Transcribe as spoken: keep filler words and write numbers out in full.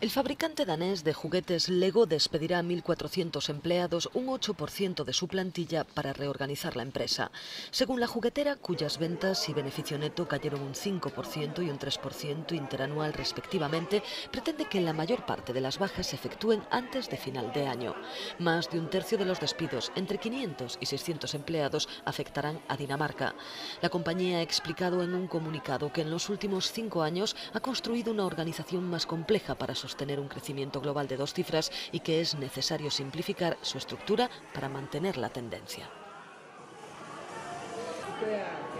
El fabricante danés de juguetes Lego despedirá a mil cuatrocientos empleados, un ocho por ciento de su plantilla, para reorganizar la empresa. Según la juguetera, cuyas ventas y beneficio neto cayeron un cinco por ciento y un tres por ciento interanual respectivamente, pretende que la mayor parte de las bajas se efectúen antes de final de año. Más de un tercio de los despidos, entre quinientos y seiscientos empleados, afectarán a Dinamarca. La compañía ha explicado en un comunicado que en los últimos cinco años ha construido una organización más compleja para sostener un crecimiento global de dos cifras y que es necesario simplificar su estructura para mantener la tendencia.